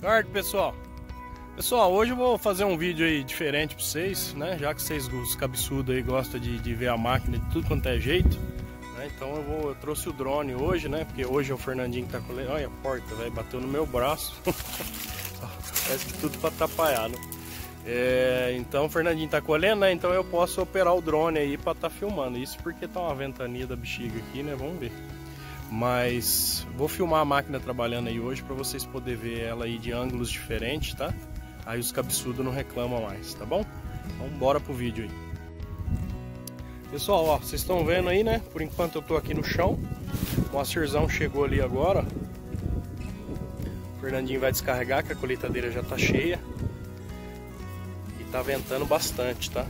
Tarde, pessoal. Pessoal, hoje eu vou fazer um vídeo aí diferente para vocês, né? Já que vocês, os cabeçudos aí, gostam de ver a máquina de tudo quanto é jeito, né? Então eu trouxe o drone hoje, né? Porque hoje é o Fernandinho que tá colhendo. Olha a porta, velho, bateu no meu braço. Parece que tudo para atrapalhar, né? Então o Fernandinho tá colhendo, né? Então eu posso operar o drone aí para estar filmando. Isso porque tá uma ventania da bexiga aqui, né? Vamos ver. Mas vou filmar a máquina trabalhando aí hoje para vocês poderem ver ela aí de ângulos diferentes, tá? Aí os cabeçudos não reclamam mais, tá bom? Então bora pro vídeo aí. Pessoal, ó, vocês estão vendo aí, né? Por enquanto eu tô aqui no chão. O Moacirzão chegou ali agora. O Fernandinho vai descarregar, que a colheitadeira já tá cheia. E tá ventando bastante, tá?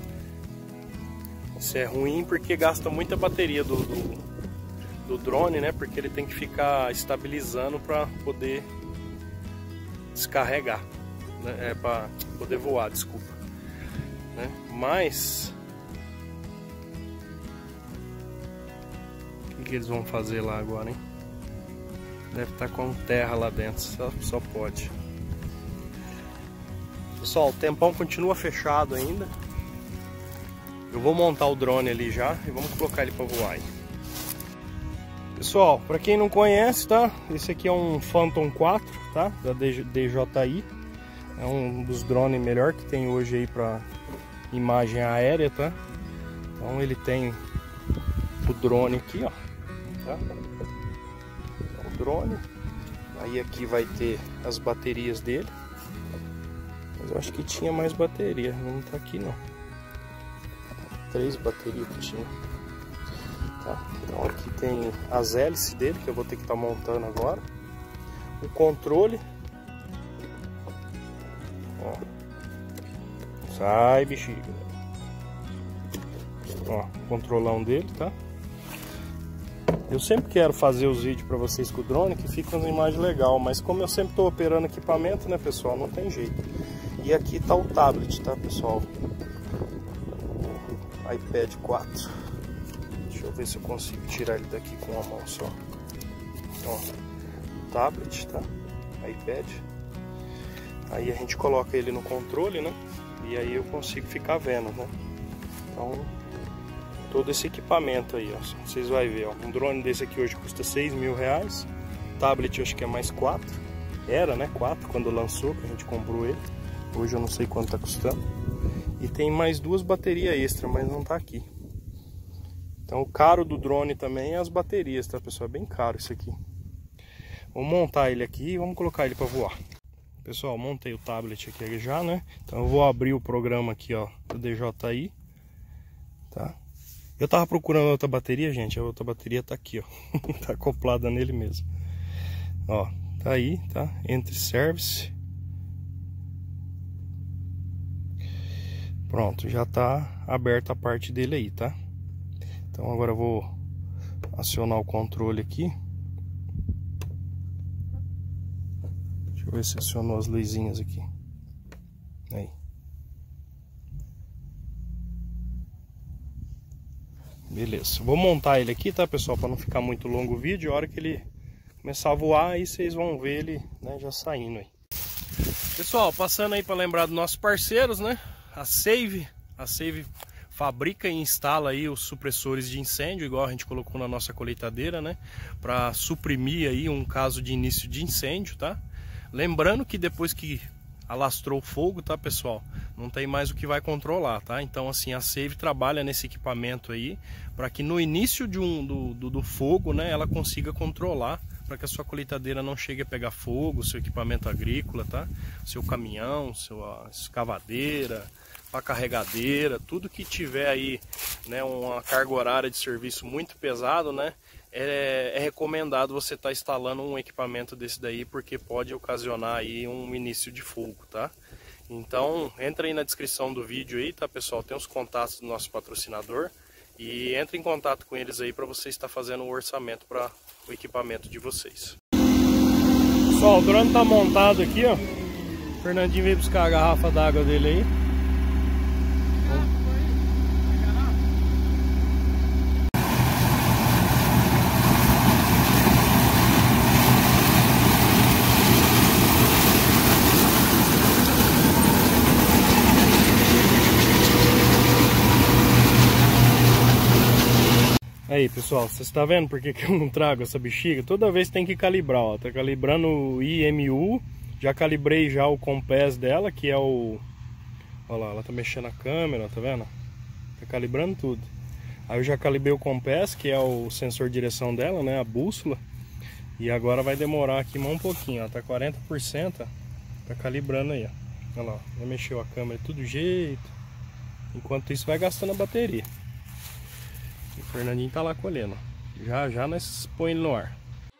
Isso é ruim porque gasta muita bateria do drone, né? Porque ele tem que ficar estabilizando para poder descarregar, né? Para poder voar, desculpa, né? Mas o que eles vão fazer lá agora, hein? Deve estar com terra lá dentro, só pode. Pessoal, o tempão continua fechado ainda. Eu vou montar o drone ali já e vamos colocar ele para voar aí. Pessoal, para quem não conhece, tá? Esse aqui é um Phantom 4, tá? Da DJI. É um dos drones melhor que tem hoje aí para imagem aérea, tá? Então ele tem o drone aqui, ó, tá? O drone. Aí aqui vai ter as baterias dele. Mas eu acho que tinha mais bateria, não tá aqui não. 3 baterias que tinha. Tá? Então aqui tem as hélices dele que eu vou ter que estar montando agora. O controle. Ó. Sai, bexiga. Ó, o controlão dele, tá? Eu sempre quero fazer os vídeos para vocês com o drone que fica uma imagem legal, mas como eu sempre estou operando equipamento, né, pessoal, não tem jeito. E aqui tá o tablet, tá, pessoal? O iPad 4. Deixa eu ver se eu consigo tirar ele daqui com uma mão só. Ó, tablet, tá? iPad. Aí a gente coloca ele no controle, né? E aí eu consigo ficar vendo, né? Então, todo esse equipamento aí, ó. Vocês vão ver, ó. Um drone desse aqui hoje custa R$6.000. Tablet eu acho que é mais 4. Era, né? 4 quando lançou, que a gente comprou ele. Hoje eu não sei quanto tá custando. E tem mais 2 baterias extra, mas não tá aqui. Então o caro do drone também é as baterias, tá, pessoal? É bem caro isso aqui. Vamos montar ele aqui e vamos colocar ele para voar. Pessoal, montei o tablet aqui já, né? Então eu vou abrir o programa aqui, ó, do DJI, tá? Eu tava procurando outra bateria, gente. A outra bateria tá aqui, ó. Tá acoplada nele mesmo. Ó, tá aí, tá? Entre service. Pronto, já tá aberta a parte dele aí, tá? Então agora eu vou acionar o controle aqui. Deixa eu ver se acionou as luzinhas aqui. Aí. Beleza. Vou montar ele aqui, tá, pessoal? Para não ficar muito longo o vídeo. A hora que ele começar a voar, aí vocês vão ver ele, né, já saindo aí. Pessoal, passando aí para lembrar dos nossos parceiros, né? A Save fabrica e instala aí os supressores de incêndio, igual a gente colocou na nossa colheitadeira, né? Para suprimir aí um caso de início de incêndio, tá? Lembrando que depois que alastrou o fogo, tá, pessoal? Não tem mais o que vai controlar, tá? Então, assim, a Save trabalha nesse equipamento aí para que no início de do fogo, né, ela consiga controlar para que a sua colheitadeira não chegue a pegar fogo, seu equipamento agrícola, tá? Seu caminhão, sua escavadeira, a carregadeira, tudo que tiver aí, né, uma carga horária de serviço muito pesado, né, é recomendado você estar instalando um equipamento desse daí, porque pode ocasionar aí um início de fogo, tá? Então entra aí na descrição do vídeo aí, tá, pessoal? Tem os contatos do nosso patrocinador e entre em contato com eles aí para você estar fazendo o orçamento para o equipamento de vocês. Pessoal, o drone tá montado aqui, ó. O Fernandinho veio buscar a garrafa d'água dele aí. Aí, pessoal, vocês estão vendo por que eu não trago essa bexiga? Toda vez tem que calibrar, ó. Tá calibrando o IMU. Já calibrei já o compass dela, que é o... Olha lá, ela tá mexendo a câmera, tá vendo? Tá calibrando tudo. Aí eu já calibrei o compass, que é o sensor de direção dela, né? A bússola. E agora vai demorar aqui mais um pouquinho, ó. Tá 40%, ó. Tá calibrando aí, ó. Olha lá, já mexeu a câmera de todo jeito. Enquanto isso vai gastando a bateria. O Fernandinho tá lá colhendo. Já já nós põe ele no ar.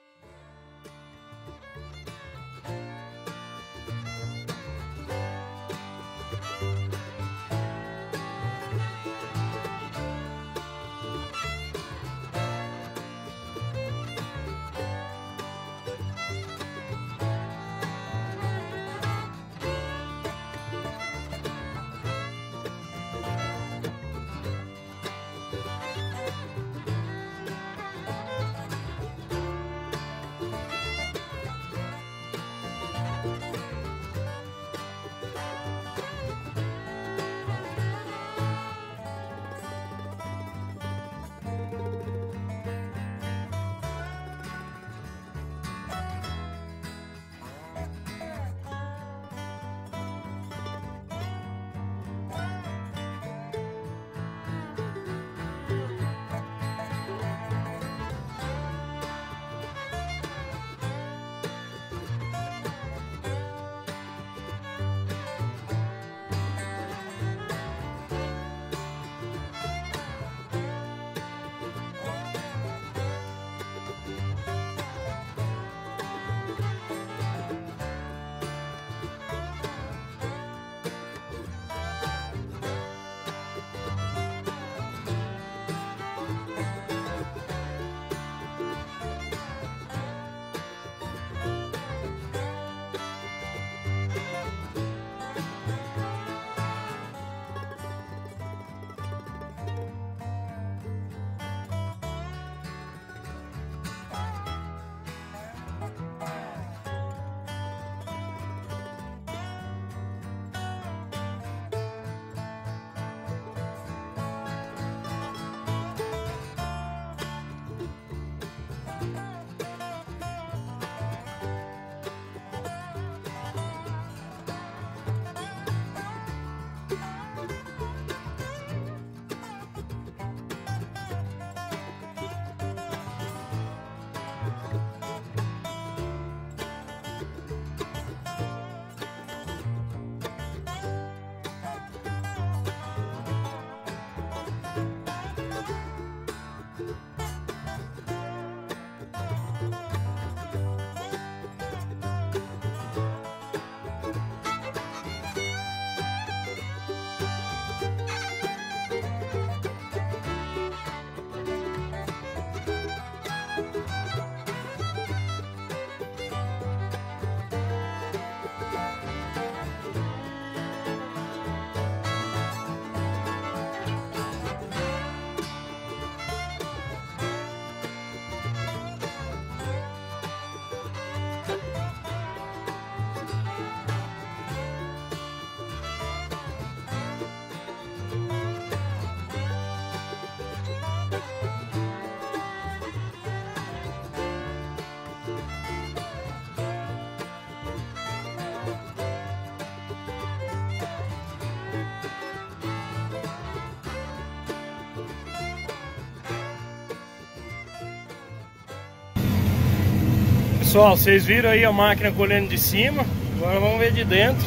Pessoal, vocês viram aí a máquina colhendo de cima. Agora vamos ver de dentro.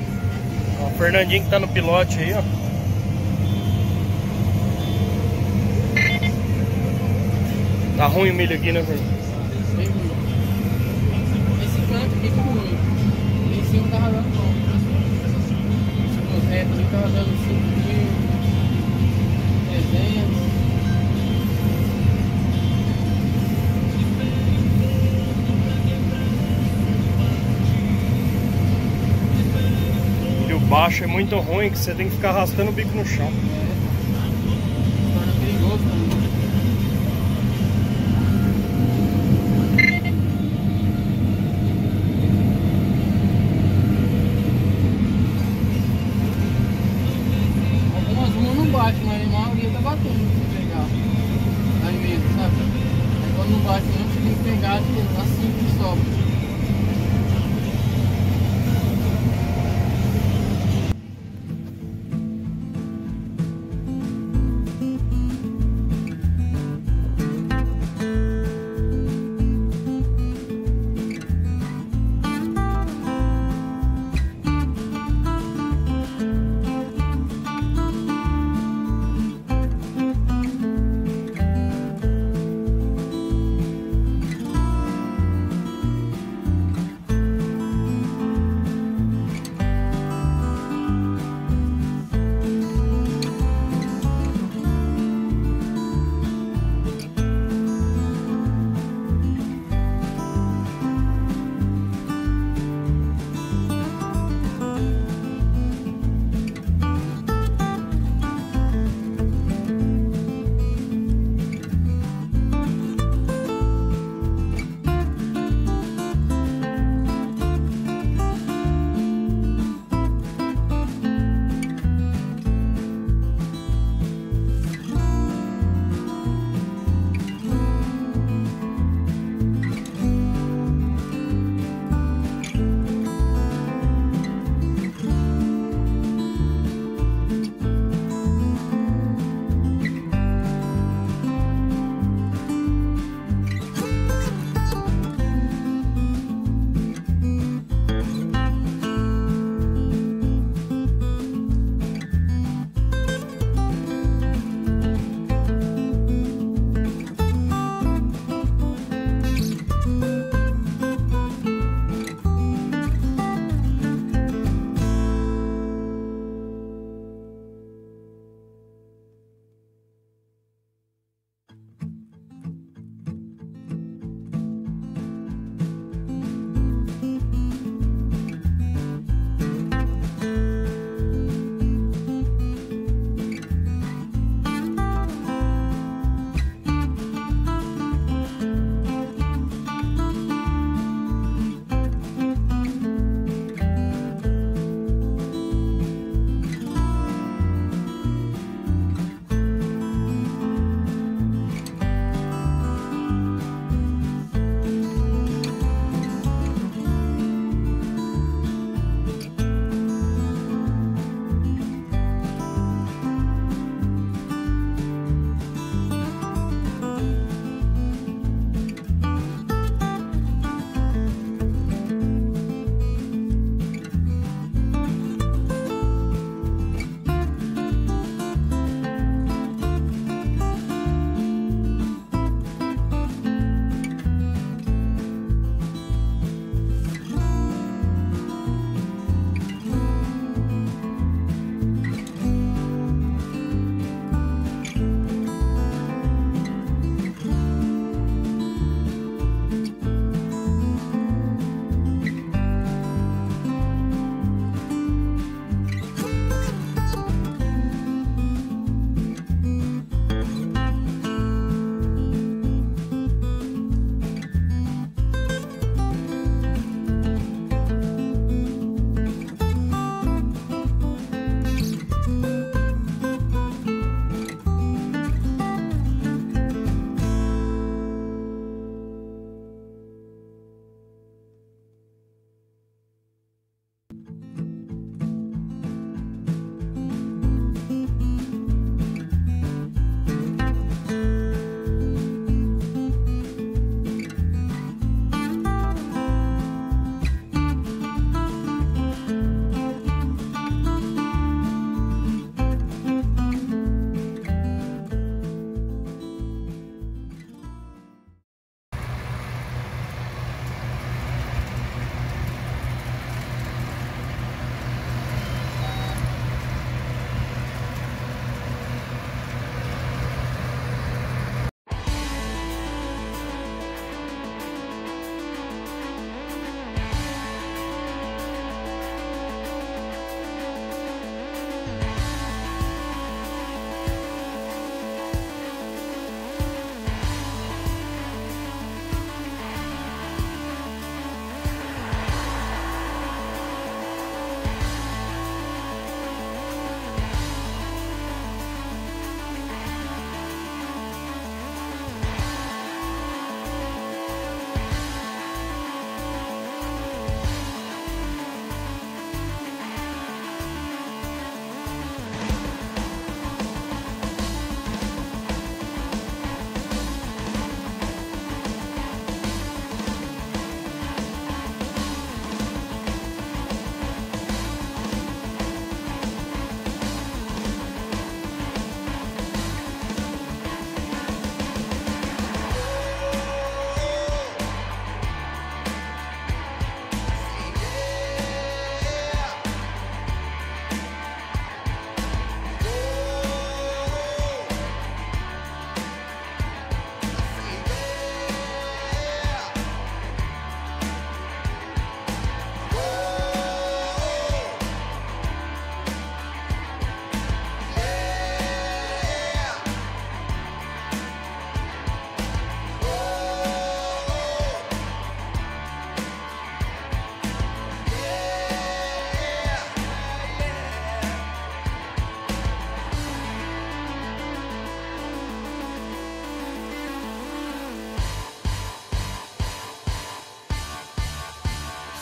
Ó, o Fernandinho que tá no pilote aí, ó. Tá ruim o milho aqui, né, Fernandinho? Bem ruim. Esse canto aqui tá ruim. Em cima tava dando bom. Esse reto ali tava dando 5.300. Baixo é muito ruim, que você tem que ficar arrastando o bico no chão. Torna perigoso também. Algumas não bate, mas a maioria tá batendo se pegar. Tá em medo.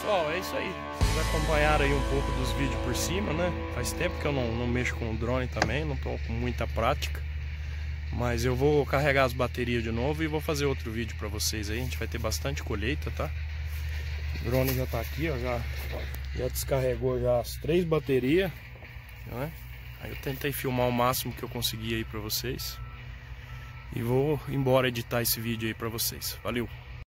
Pessoal, é isso aí. Vocês acompanharam aí um pouco dos vídeos por cima, né? Faz tempo que eu não mexo com o drone também, não tô com muita prática. Mas eu vou carregar as baterias de novo e vou fazer outro vídeo pra vocês aí. A gente vai ter bastante colheita, tá? O drone já tá aqui, ó, já descarregou já as 3 baterias, né? Aí eu tentei filmar o máximo que eu consegui aí pra vocês. E vou embora editar esse vídeo aí pra vocês. Valeu!